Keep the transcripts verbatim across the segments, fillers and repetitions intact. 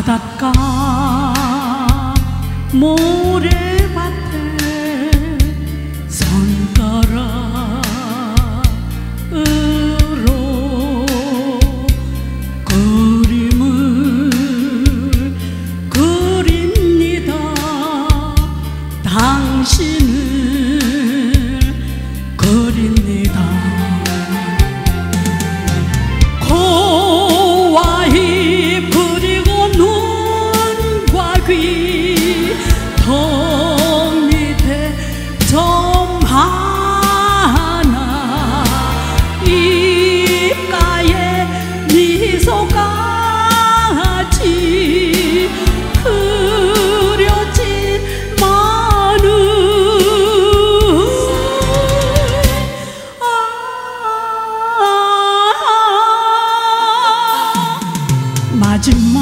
바닷가 모래밭에 손가락으로 그림을 그립니다. 당신을 그립니다. 코와 입 그리고 눈과 귀 턱 밑에 점 하나 입가에 미소까지 그렸지만은 마지막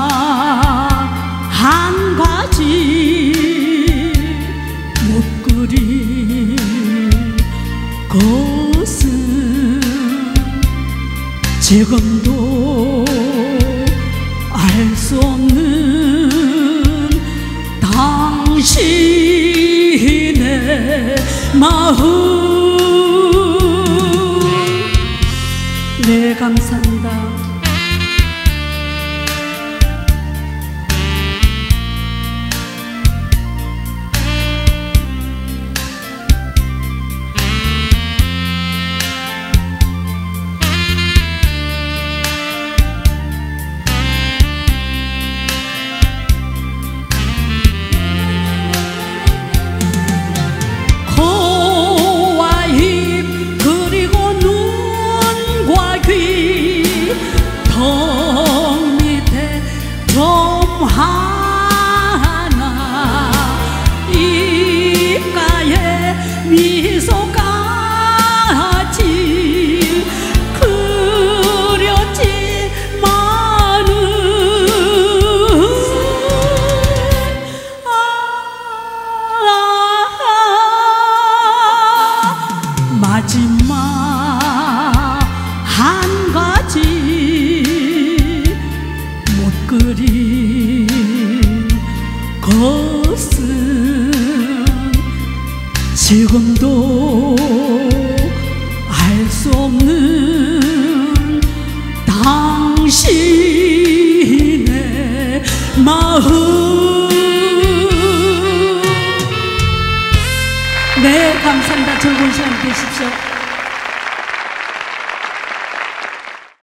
한 가지 못 그릴 것은 지금도 알 수 없는 당신의 마음. 네, 감사합니다. 턱 밑에 점 하나 입가에 미소까지 그렸지만은 아, 마지막 한 가지 그린 것은 지금도 알 수 없는 당신의 마음. 네, 감사합니다. 즐거운 시간 되십시오.